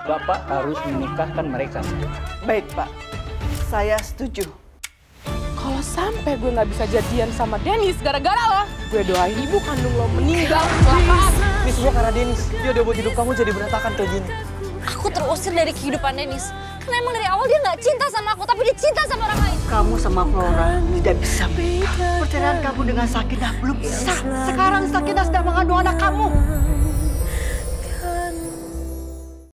Bapak harus menikahkan mereka. Baik, Pak. Saya setuju. Kalau sampai gue nggak bisa jadian sama Dennis gara-gara lo, gue doain ibu kandung lo meninggal kecelakaan. Ini semua karena Dennis. Dia udah buat hidup kamu jadi berantakan kayak gini. Aku terusir dari kehidupan Dennis. Karena emang dari awal dia nggak cinta sama aku, tapi dia cinta sama orang lain. Kamu sama Flora tidak bisa menikah. Perceraian kamu dengan Sakinah belum sah. Sekarang Sakinah sedang mengandung anak kamu.